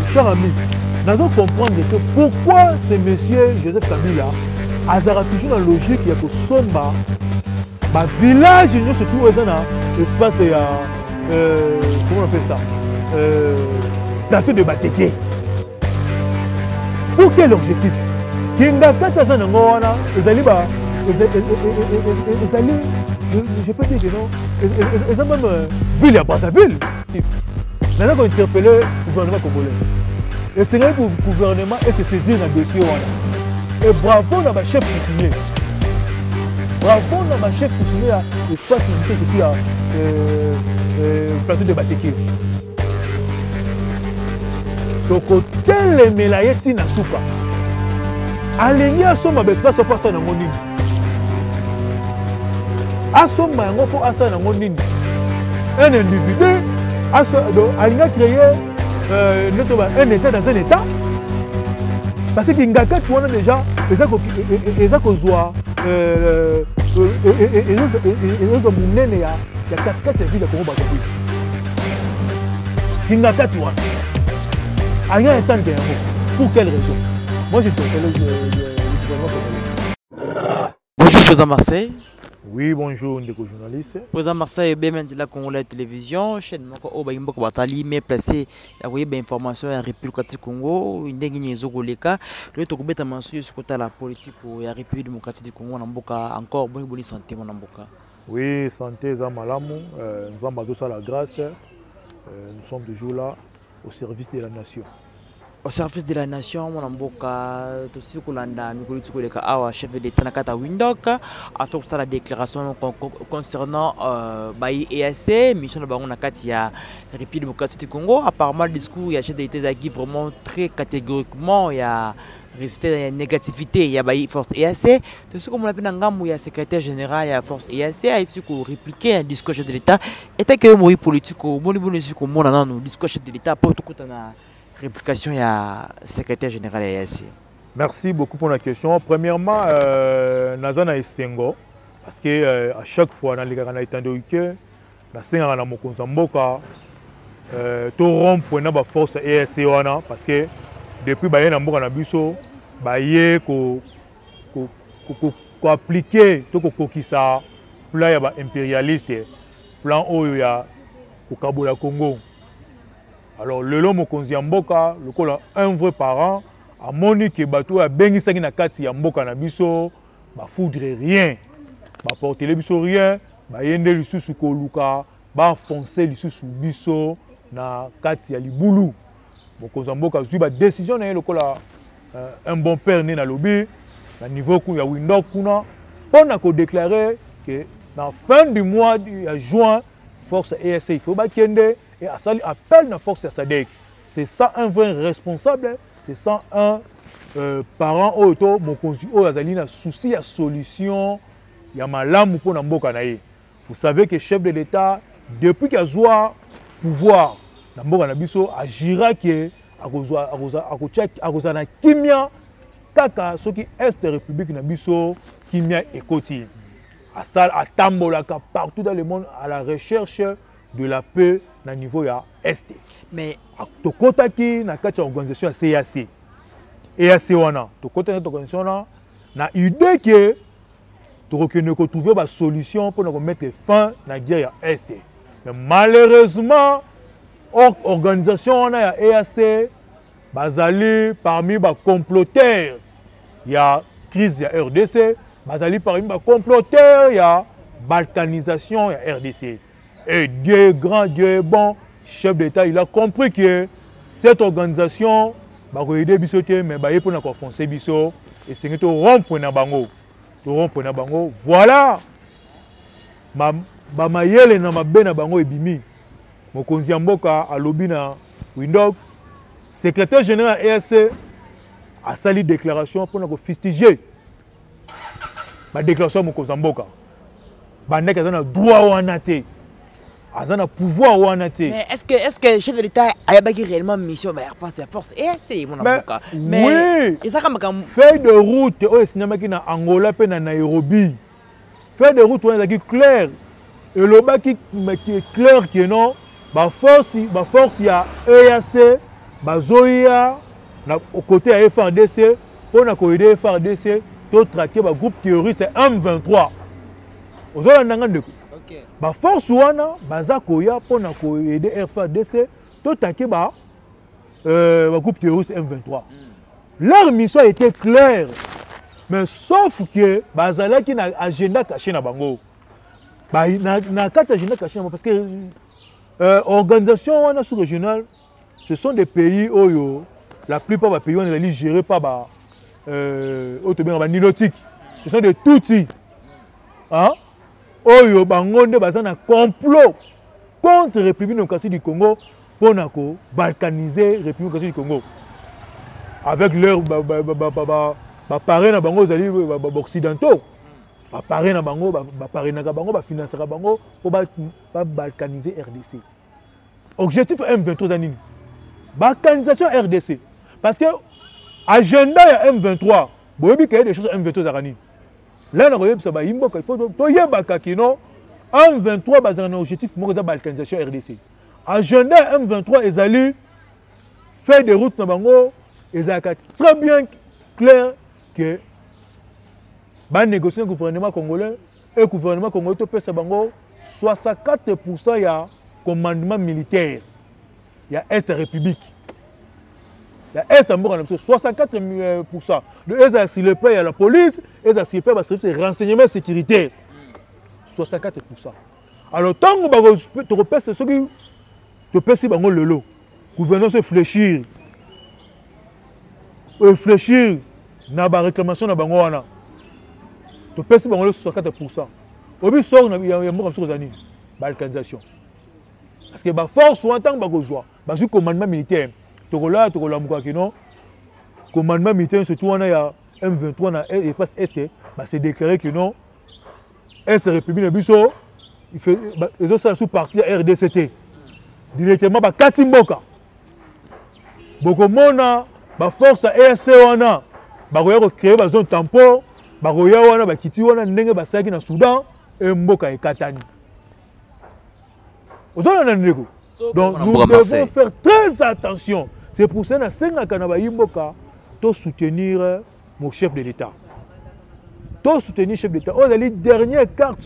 cher ami, nous allons comprendre que pourquoi ce monsieur Joseph Kabila a toujours la logique de Somba, le village, nous surtout, espace, comment on appelle ça, plateau de Bateke. Pour quel objectif? Je peux dire que non, ils ont même ville à Brazzaville. Maintenant qu'on interpelle le gouvernement congolais, et c'est vrai que le gouvernement est saisi dans le dossier. Et bravo dans ma chef coutumier. Bravo dans ma chef coutumier à l'espace qui a plateau de Bateke. Donc, tel mélaïeti na souka. Aligné à son espace au passage dans mon île. À son mango pour asa dans mon île. Un individu a créé un état dans un état. Parce qu'il y a déjà les akozwa pour quelle raison? Moi, je te Bonjour, Président Marseille. Oui, bonjour, Ndeko journaliste. Président Marseille, bienvenue à la Congolais Télévision. Chaîne Moko Batali, mais placé, il y a des informations à la République du Congo, une dernière zogoleka. Le Tokobé a mentionné ce côté la politique de la République démocratique du Congo, encore bonne santé, mon amboka. Oui, santé, Zamalamou, nous avons tous à la grâce. Nous sommes toujours là au service de la nation. Au service de la nation, mon amboka, tout ce que l'on a, nous chef d'État Nakata Windhoek, a tout ça la déclaration concernant Baï EAC, mission de Baron Nakatia, République démocratique du Congo. Apparemment, le discours, il y a chef d'État qui vraiment très catégoriquement, il y a résisté à la négativité, il y a Baï Force EAC. Tout ce qu'on appelle il y a secrétaire général, il y a Force EAC, il y a ce qu'on répliqué un discours chef de l'État. Et tant que moi politique, nous discours chef de l'État, pour tout le temps. Réplication, il y a secrétaire général EAC. Merci beaucoup pour la question. Premièrement, Nazana et Sengo, parce que à chaque fois, dans les cas de que la Senga na Mokonzamboka, to rompre pour na force EAC wana, parce que depuis baye na mboka na biso, baye ko appliquer to ko kokisa plan ya ba impérialiste, plan oyo ya ko kabola Congo. Alors, le long mokonzi ya mboka, le un vrai parent, a moni que bateau a bengi sangi na kati ya mboka na biso, ba foudre rien, ba porter le biso rien, ba yende lisusu ko luka, ba foncer lisusu biso na kati ya libulu. Mokonzi ya mboka zui ba décision na le un bon père né na lobby, na niveau ku ya Windhoek kuna, pour ko déclarer que dans fin du mois de juin, force EAC il faut ba kende. Et à ça, appelle la force à Sadek. C'est ça un vrai responsable, c'est ça un parent auto, mon consul, a souci à solution, il y a malam pour Namboka naïe. Vous savez que le chef de l'État, depuis qu'il a le pouvoir, Namboka Nabiso, agira que à Kimia, Kaka, ce qui est la République Nabiso, Kimia et Koti. À ça, à Tambolaka, partout dans le monde, à la recherche de la paix na niveau ya est. Mais to kotaki na kati organisation ya CAC. EAC wana to kotaki organisation na idée que to reconnaître ko trouver ba solution pour mettre fin na guerre ya est. Mais malheureusement organisation wana ya EAC bazali parmi ba comploteurs ya crise ya RDC, bazali parmi ba comploteurs ya balkanisation ya RDC. Et Dieu est grand, Dieu est bon, chef d'État, il a compris que cette organisation va aider Bissoté, mais il faut qu'on foncer Bisso et c'est que rompre na bango. Voilà. Ma yele na mabe na bango ebimi. Mokonzi Mboka a lobby na Windhoek. Secrétaire général EAC a sali déclaration pour nous fustiger. Ma déclaration Mokonzi Mboka. Bandek a droit ou anaté. Azana pouvoir ou anaté. Mais est-ce que le chef de l'État a réellement mission face à force EAC mon avocat? Mais oui. Feuille de route au cinéma qui na Angola pe na Nairobi. Feuille de route on est clair. Et le bas qui est clair que non, ba force ya EAC bazoya au côté de FRDC pour aider FRDC to traquer ba groupe terroriste M23 ozola nanga ndeko ba force wana baza koya pour aider FRDC to traquer ba groupe terroriste M23 leur mission était claire mais sauf que bazalaki na agenda caché na bango na carte agenda caché parce que organisation sous-régionale ce sont des pays où la plupart des pays on est gérés par nilotique. Ce sont des Tutsis. Hein? Oyo bangonde bazan un complot contre la République démocratique du Congo pour balkaniser la République démocratique du Congo. Avec leurs parrains na bango occidentaux. Parrains na bango, parrains na bango, financer bango pour balkaniser RDC. Objectif M23 anini. Balkanisation RDC. Parce que agenda M23, il y a des choses M23 Zarani. Là, il faut que M23 a un objectif de balkanisation RDC. Agenda M23 est allé faire des routes et c'est très bien clair que les négociations du gouvernement congolais et le gouvernement congolais peut 64% il y a commandement militaire. Il y a Est République. Il y a Est 64%. Le Est sur le plan, il y a la police, et sur le plan, il y a le renseignement sécuritaire. 64%. Alors, tant que tu repères ce qui te pèse le lot, le gouvernement se fléchir. Réfléchir dans la réclamation de la tu pèses 64%. Au bout, il y a une balkanisation. Parce que la force, en tant que commandement militaire, le commandement militaire, surtout il y a M23 et l'espace Est, c'est déclaré que non, Est République de Bissau, ils ont sous parti à RDCT. Directement, il y a Katimboka. Beaucoup de monde, la force à ESC, il y a créé une zone tampon, il y a Kiti, il y a Soudan, et Mboka et Katani. Donc nous devons faire très attention. C'est pour ça que nous soutenir mon chef de l'État. Nous soutenir le chef de l'État. On a les dernières cartes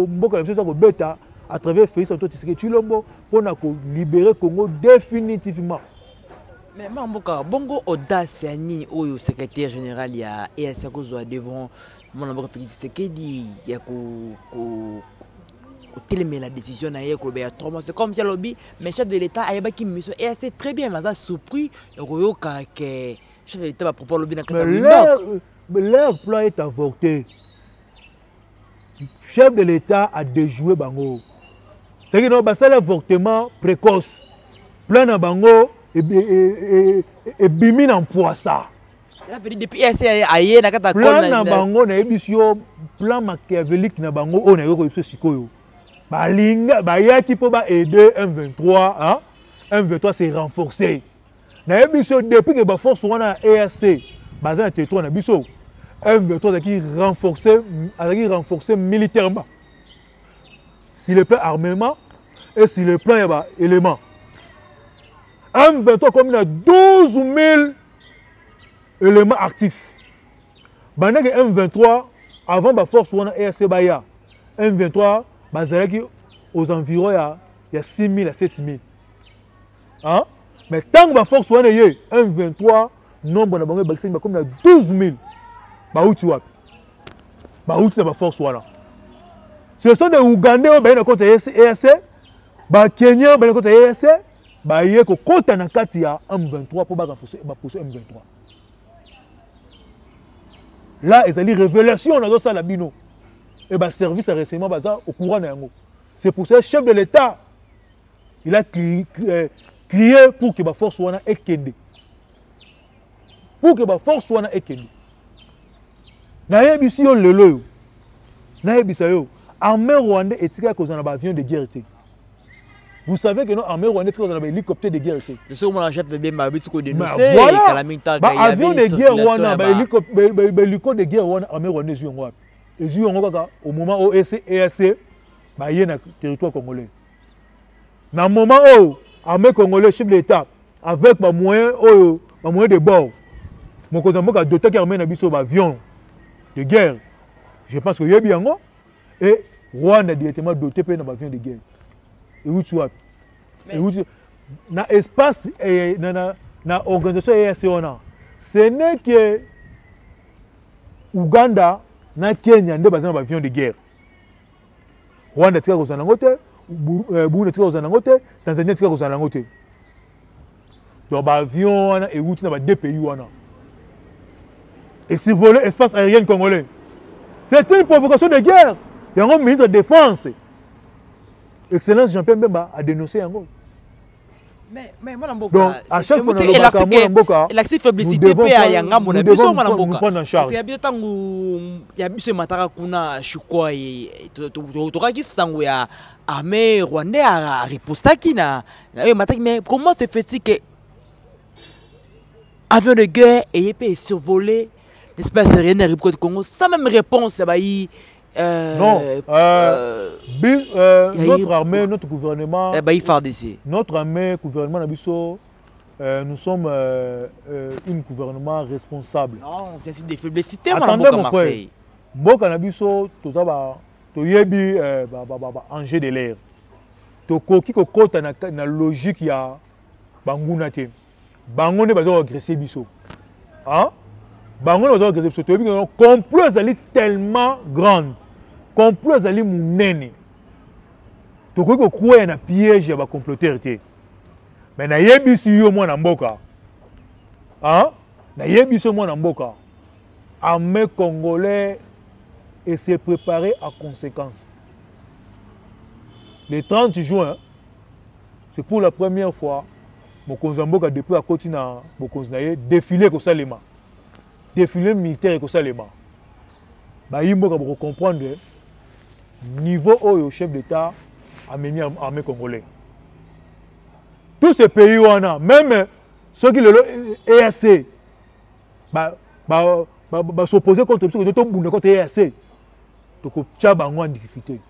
à travers Félix Antoine Tshisekedi Tshilombo pour libérer le Congo définitivement. Mais Mamboka, bongo audace ni au secrétaire général il y a ESA devant mon Félix Tshisekedi il y a la décision c'est comme si lobby mais chef de l'État a une mission et c'est très bien mais ça surpris que chef de l'État va proposer lobby dans leur plan est avorté. Chef de l'État a déjoué bango. C'est que non bah c'est l'avortement précoce. Plan na bango et bimi en poissa. Depuis essai aye na kata plan na bango na émission plan machiavélique na bango on a eu ko sikoyo. Balinga bayaki po ba aider M23 hein M23 s'est renforcé na émission depuis que ba force wana EAC bazan na territoire na biso M23 a renforcé militairement sur le plan armement et sur le plan ba éléments M23 comme il a 12 000 éléments actifs bana que M23 avant ba force wana EAC baya M23 aux environs, il y a 6 000 à 7 000. Hein? Mais tant que la force soit 1,23, nombre de comme 12 000. La force soit ce sont des Ougandais qui sont contre EAC, des Kenyans qui sont contre EAC, qui sont contre M23 pour renforcer M23. Là, il y a une révélation dans ça. Et le service à renseignement au courant de yango. C'est pour ça que le chef de l'État il a crié pour que la force soit ekende. Pour que la force soit ekende. Na yebisi yo lelo. Na yebisa yo armée rwandaise etika cause na avion de guerre. Vous savez que non armée rwandaise cause na hélicoptère de guerre. C'est ce que mon chef de bien m'a dit qu'on dénoncer calamita avion de guerre wana hélicoptère de guerre wana armée rwandaise yo ngwa. Et au moment où EAC est dans le territoire congolais. Dans le moment où l'armée congolaise, chef de l'État, avec ma moyen de bord. Mon cousin a doté qui amène un avion de guerre. Je pense que Yebi Yango et Rwanda directement doté par un avion de guerre. Et où tu as dans l'espace et dans l'organisation EAC, ce n'est que Ouganda, na Kenya, nous avons un avion de guerre. Rwanda tika kozana ngote, Burundi tika kozana ngote, Tanzanie tika kozana ngote. Donc l'avion wana et route na ba deux pays wana. Et survoler l'espace aérien congolais. C'est une provocation de guerre. Il y a un ministre de défense. Excellence Jean-Pierre Mbemba a dénoncé yango. Mais moi Namboka, donc à chaque fois l'accès faiblité pe ya yanga mon abiso moi Namboka. Parce que tangu ya biso mataka kuna shukwa to ki sango ya armée rwandais a ripostaki na mataki. Mais comment se fait-il que avion de guerre et peut survoler l'espace aérien de République du Congo sans même réponse non, notre armée, notre gouvernement, notre armée, gouvernement Nabiso, nous sommes un gouvernement responsable. Non, c'est des faiblesses. Attendez mon frère, Boka Nabiso, tout ça va, tout yebi, enjeu de l'air. Tout koki kokota na logique ya bangunate, bangone bazo agresser biso, hein? Bangone bazo agresser biso. Tout yebi complot est tellement grande. Complot ezali munene tokoki kokroya na piège ya bacomploteur te mais nayebisi yo mwana mboka nayebisi yo mwana mboka armée congolais et se préparer à conséquence. Le 30 juin c'est pour la première fois mokonzi mboka depuis akoti na bokonzi na ye défilé kosalema défilé militaire kosalema bayimboka boko comprendre niveau au chef d'État a mené l'armée congolaise. Tous ces pays, même ceux qui le EAC, s'opposer contre l'EAC, donc il y a une difficulté.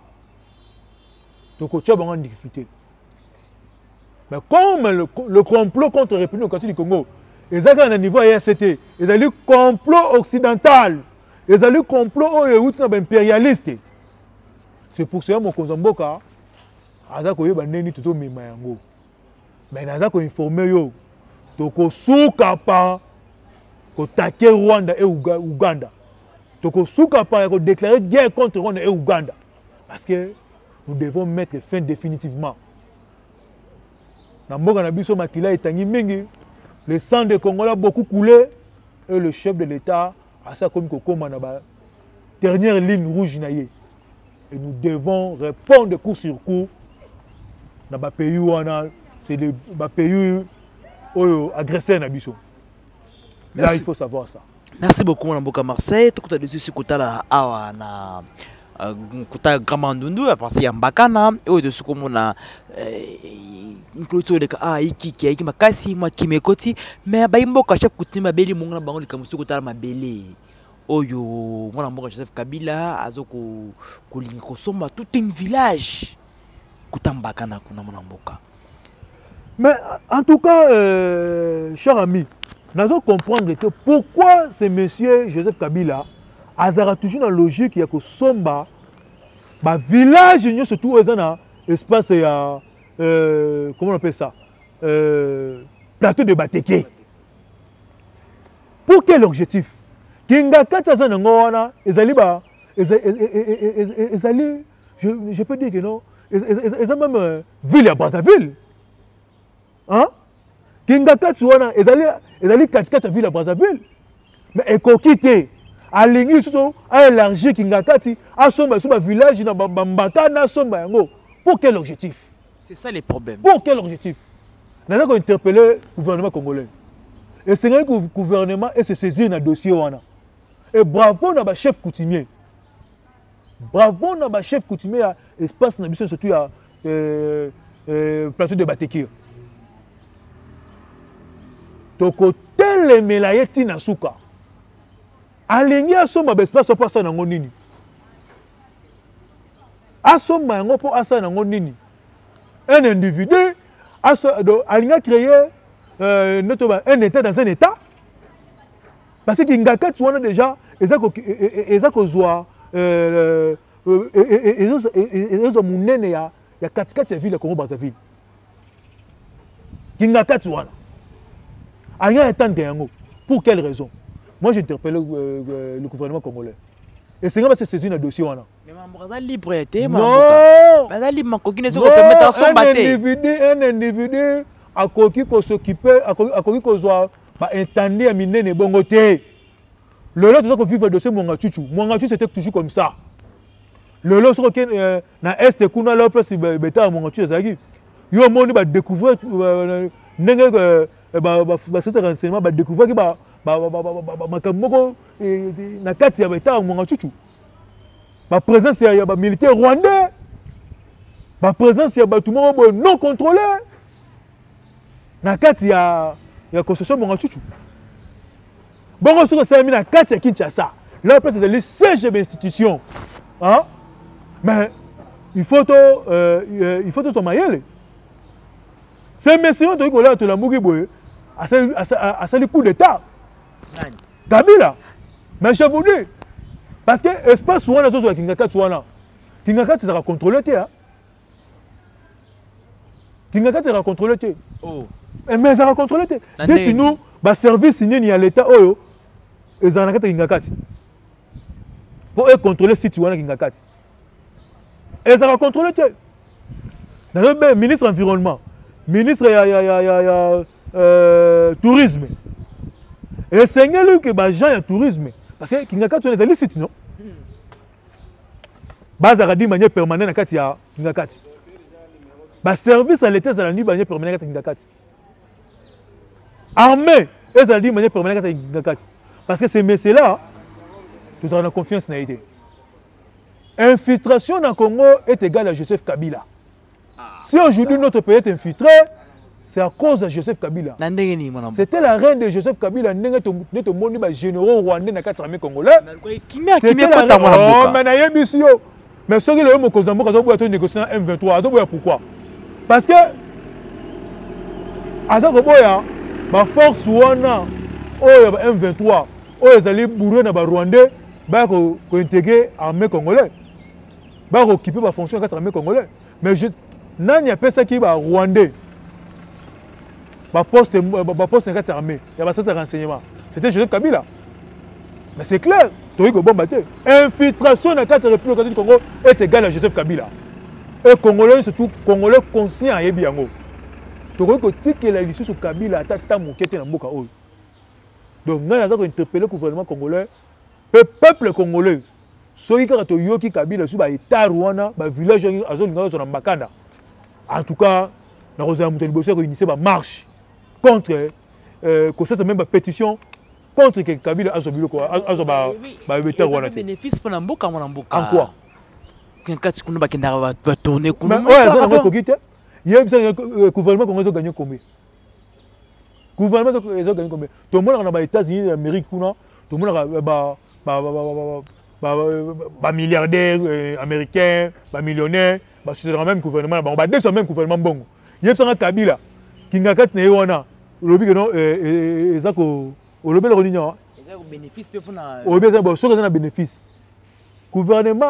Mais comme le complot contre la République démocratique du Congo, ils ont un niveau EACT, ils ont un complot occidental, ils ont un complot impérialiste. C'est pour ça que mon Konzamboka a dit que neni tout mema yango. Mais naza ko informer yo to ko suka pa ko taquer Rwanda et Ouganda. To ko suka pa ko déclarer guerre contre Rwanda et Ouganda parce que nous devons mettre fin définitivement. Na mboka na biso makila etangi mingi, le sang des Congolais a beaucoup coulé et le chef de l'État a ça comme kokoma na ba dernière ligne rouge na ye. Et nous devons répondre coup sur coup dans les pays où c'est des pays agressés. Là, il faut savoir ça. Merci beaucoup, Mme Mboka Marseille. Tout le monde est là, Kota Gramandundu, parce qu'il y a Mbakana, et de ce qu'on a une clôture de Iki, Makasi, moi qui m'écoute, mais Mboka, chaque côté, ma belle, mon grand, le Kamusu, ma belle. Oyo mwana mboka Joseph Kabila azoko kolinga kosomba tout un village kutambaka na kuna mwana mboka. Mais en tout cas cher ami, nous allons comprendre que pourquoi ce monsieur Joseph Kabila azara toujours dans la logique ya kosomba ba village nyo surtout ezana espace ya comment on appelle ça plateau de Bateke. Pour quel objectif? Kinga kata na ngona ezali ba ezali je peux dire que non ezali même ville à Brazzaville, hein? Kinga kata wana ezali kata ville à Brazzaville, mais ekokité alingi so a élargi Kinga kati a somba sur ba village na Mbata na somba yango. Pour quel objectif? C'est ça les problèmes. Pour quel objectif? Nana ko interpeller le gouvernement congolais et c'est le gouvernement et se saisir dans dossier wana. Et bravo na ba chef coutumier. Bravo na ba chef coutumier à espace na biso surtout à plateau de Bateke. Toko telemela yeti na suka. Alingi asomba ba espace pour ça nango nini. Asomba yango pour asa nango nini. Un individu alingi créer un État dans un État. Parce que Kingaka, tu vois déjà, ils ont il y a 4 villes Congo Brazzaville. Kingaka, tu vois. Pour quelle raison? Moi, j'ai interpellé le gouvernement congolais. Et c'est comme ça saisir un dossier. Mais c'est libre, non! Mais Un individu a coquille qu'on s'occuper, a coquille qu'on soit intendé à miner les bons côtés. Le lot, tu vivre le dossier Mwangachuchu. Mwangachuchu, c'était toujours comme ça. Le lot, sur lequel, dans l'Est, kuna là, place, bêta, Mwangachuchu, ça y yo, mon, va découvrir, c'est un renseignement, va découvrir que, na kati ya bêta, Mwangachuchu. Ma présence, il y a des militaires rwandais. Ma présence, il y a tout le monde non contrôlé. Na kati, il y a construction Mwangachuchu. Bon, on se retrouve dans Kati à Kinshasa. Là, c'est les sièges de l'institution. Hein? Mais il faut tout mailler. C'est un messieurs qui ont été là, à ce coup d'État. Kabila. Mais je vous dis, parce que l'espace où on a sur la Kingaka, Kingaka, tu seras contrôlé. Kingaka, tu seras contrôlé. Mais ça va contrôler. Dès que nous, le service signé à l'État, ils ont Kingakati. Pour contrôler si tu as Kingakati. Et ça va contrôler. Le ministre environnement, ministre tourisme. Et c'est lui qui est gens tourisme. Parce que Kingakati, on est allé non? Bazara dit manière permanente à Kingakati. Le service à l'État, c'est la manière permanente à Kingakati. Armée, et ça dit manière permanente à Kingakati. Parce que ces messieurs-là, nous avons confiance dans l'idée. Infiltration dans le Congo est égale à Joseph Kabila. Si aujourd'hui notre pays est infiltré, c'est à cause de Joseph Kabila. C'était la reine de Joseph Kabila, notre monde généraux rwandais dans l'armée congolaise. Mais ce qui est le mot quand on négocie en M23, pourquoi? Parce que, à ce ma force wana M23 ils allaient bourrer dans Rwandais pour intégrer l'armée congolaise pour occuper la fonction de l'armée congolaise. Mais je n'ai pas ça qui est Rwandais poste de l'armée, il y a un renseignement. C'était Joseph Kabila. Mais c'est clair, tu as bon battu. Infiltration dans la République du Congo est égale à Joseph Kabila. Et Congolais, surtout Congolais conscients à Yebiango. Tu vois que la issue sur Kabila a tant moqué dans le Mboka. Donc, nous avons interpellé le gouvernement congolais, le peuple congolais. Ceux qui ont yoki Kabila sur l'État Rwanda, le village de Mbakanda. En tout cas, nous avons initié une marche contre, c'est même une pétition contre Kabila à l'État Rwanda. Bénéfice pour Mboka. En quoi? Va tourner il y a un gouvernement qui a gagné combien? Le gouvernement qui a gagné combien? Tout le monde dans les États-Unis, l'Amérique, tout le monde a milliardaires américains, millionnaires, c'est le même gouvernement. On va dire que c'est le même gouvernement. Bon. Il y a un Kabila qui a gagné le lobby que ils ont bénéfice pour un bénéfice. Gouvernement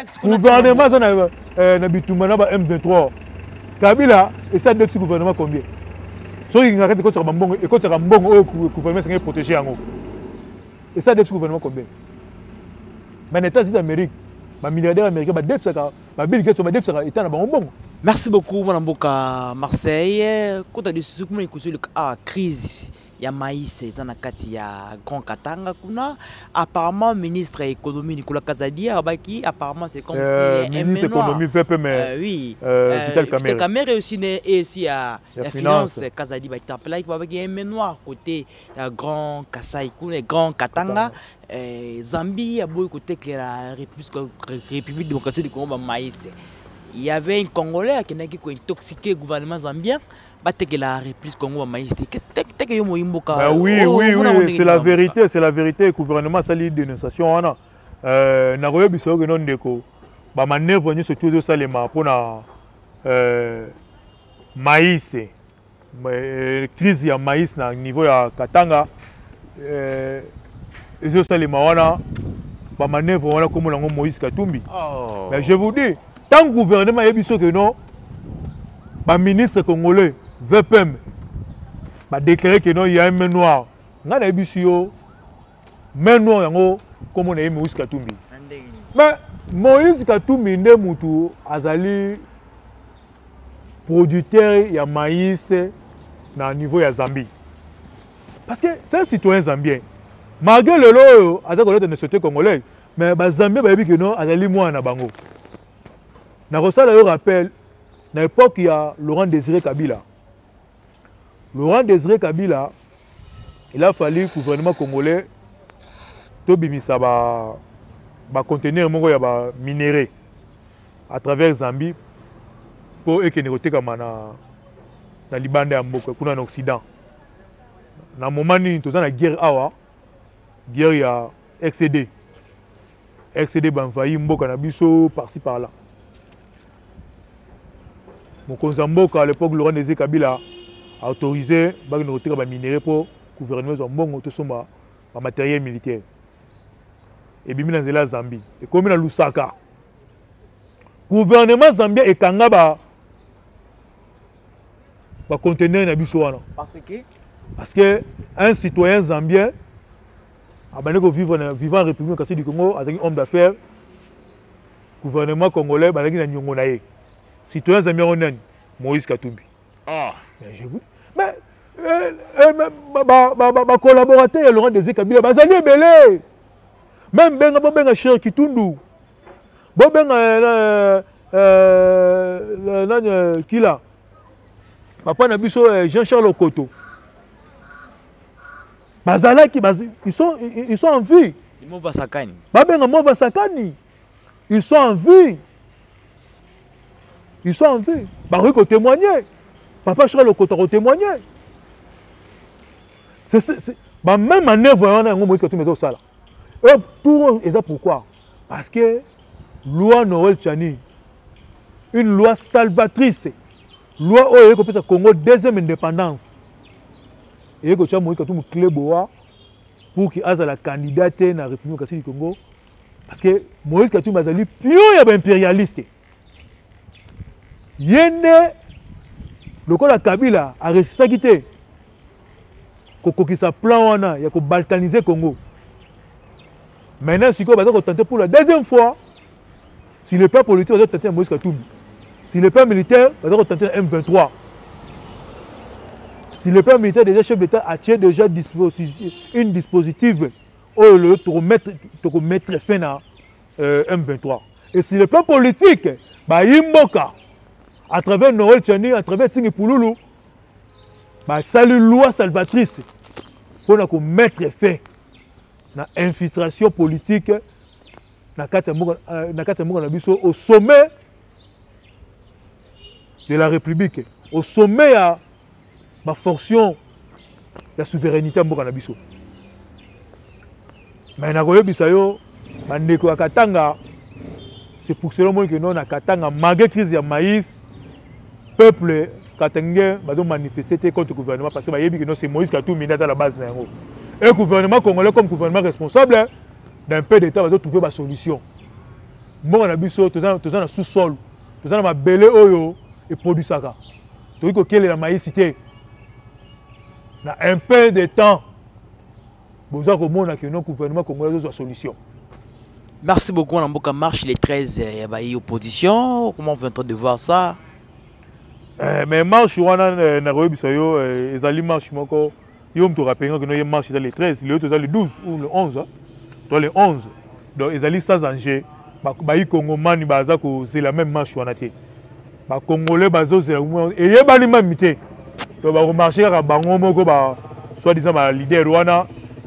a M23. Kabila, et ça depuis gouvernement combien? Ceux qui ont été Bambongo, et quand le gouvernement s'est protégé en haut. Et ça depuis gouvernement combien? Mais les États-Unis d'Amérique, les milliardaires américains, les Bill Gates, les États dans Bambongo. Merci beaucoup, Mme Mboka Marseille. Quand on dit que la crise, il y a maïs, il y a Grand Katanga. Apparemment, ministre de l'économie Nicolas Kazadi, apparemment, c'est comme si ministre de l'économie VP, mais oui, Vital Kamerhe aussi à la finance Kazadi, il y a un ménoir côté Grand Kasaï, Grand Katanga. Zambie, il y a beaucoup de la République démocratique du Congo, maïs. Il y avait un Congolais qui a intoxiqué le gouvernement zambien. La République Congo maïs. Oui, c'est la vérité, c'est la vérité. Le gouvernement a eu une dénonciation. Nagoya biso que non deko. Ba manœuvre ni surtout de ça les pour na maïs. crise ya maïs na niveau ya Katanga ezosalema wana bamanevre wana komona yango Moïse Katumbi. Mais je vous dis, tant que le gouvernement est biso que non, le ministre congolais VPM a déclaré que non, il y a un main noir. On a biso main noir yango comme on a Moïse Katumbi. Mais Moïse Katumbi nde mutu azali producteur ya maïs na niveau ya Zambie. Parce que c'est un citoyen zambien. Malgré le lot, avec le nationalité congolais, mais les Zambiens ont dit que non, azali moi na bango. Na rosala yo rappel, na l'époque il y a Laurent Désiré Kabila. Laurent Désiré Kabila, il a fallu que le gouvernement congolais tobimisa ba conteneur moko ya ba minéraux à travers Zambie pour ékenerote comme na libanda ya mboka kuna na Occident. Na moment ni toza na guerre awa, guerre ya XCD. XCD banfayi mboka na biso par-ci par-là. Mokonzi mboka à l'époque Laurent Désiré Kabila a autorisé bakenerote ba minéraux pour gouvernement za mbongo to somba ba matériel militaire. Et bimi na nzela Zambie. Et comme na Lusaka. Gouvernement zambien ekanga ba conteneur na biso wana. Parce que un citoyen zambien vivant en République du Congo, avec un homme d'affaires, gouvernement congolais, avec un Nyongonaye. Citoyen zambien on est Moïse Katumbi. Ah. Mais je vous mais ma collaborateur Laurent Désiré Kabila, bazali belé. Même benga cher Kitundu. Benga qui là? Papa Nabiso Jean-Charles Okoto. Bazalaki, ils sont en vie. Ils sont en vie. Ils sont en vie. Baruch a témoigné. Papa Charles Okoto a témoigné. C'est même manœuvre on a Moïse Katumbi dans ça. Et pour ça pourquoi? Parce que loi Noël Tchani, une loi salvatrice. Loi au Congo deuxième indépendance. Et que tu as Moïse Katumbi clé boa pour qu'il ait la candidate dans la République du Congo. Parce que Moïse Katumbi a dit pion ya impérialiste. Yende le la Kabila a résisté quitter. Koko qui sa plan wana ya ko balkaniser Congo. Maintenant si ko va tenter pour la deuxième fois si le peuple politique va tenter Moïse Katumbi. Si le peuple militaire va tenter M23. Si le peuple militaire déjà chef d'État a déjà une dispositive pour mettre fin à M23. Et si le peuple politique, Imboka, à travers Noël Tchani, à travers Tingi Pouloulou, c'est une loi salvatrice pour mettre fin à l'infiltration politique au sommet de la République, au sommet à ma fonction la souveraineté à Mboka Nabiso. Mais na koyo bisayo bandeko ya Katanga, c'est pour cela que non na Katanga malgré crise ya maïs peuple katangien va manifester contre le gouvernement parce que non c'est Moïse Katumbi à la base. Et le gouvernement congolais comme gouvernement responsable d'un peu d'État va trouver une solution. Mboka Nabiso tous en sous-sol, tous en belé oyo et produit ça. Donc que quelle est la maïsité? Dans un peu de temps, vous avez que notre gouvernement congolais a une solution. Merci beaucoup. On a marche les 13 opposition. Comment vous êtes en train de voir ça? Mais marche, on a une marche. Il y a une marche les 13, les 12 ou le 11. Dans les 11, donc ils allaient sans danger. Les Congolais, c'est la même marche. Les Congolais, c'est la même marche. Donc, on marche à Bango, soit-disant leader Rwanda,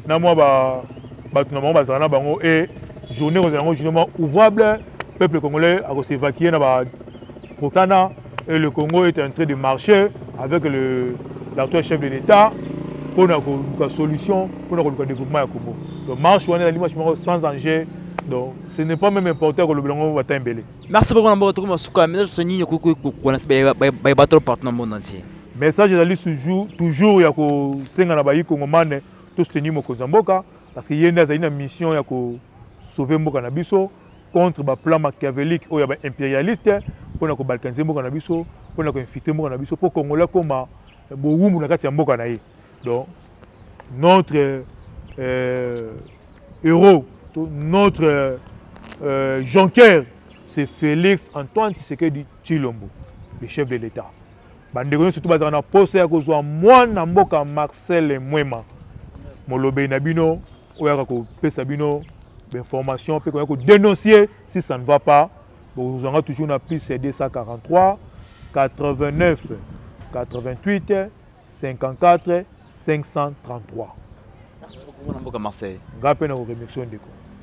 et journée ouvrable, le peuple congolais a s'évacué dans Protana et le Congo est en train de marcher avec l'actuel chef de l'État pour une solution pour le développement du Congo. Donc, marche sans danger. Donc, ce n'est pas même important que le blanc va t'embellir. Merci beaucoup. message ezali toujours ya kosenga na bayi kongomane to soutenir mokonzi ya mboka parce que ye nde azali na mission ya sauver mboka na biso contre ba plan machiavélique oyo ya ba impérialiste mpona kobalkanize mboka na biso mpona koinfiltre mboka na biso mpo congolais koma bowumbu na kati ya mboka na ye. Donc notre héros, notre jonqueur, c'est Félix Antoine Tshisekedi Tshilombo, le chef de l'État. Bandeko surtout bazana poste ya kozwa mwana mboka Marcel Mwema molobe na bino oyaka ko pesa bino d'information pe ko dénoncer si ça ne va pas. Vous aurez toujours na plus CD 143 89 88 54 533. Merci beaucoup, Mboka Marseille. Ngape na remercier ndeko.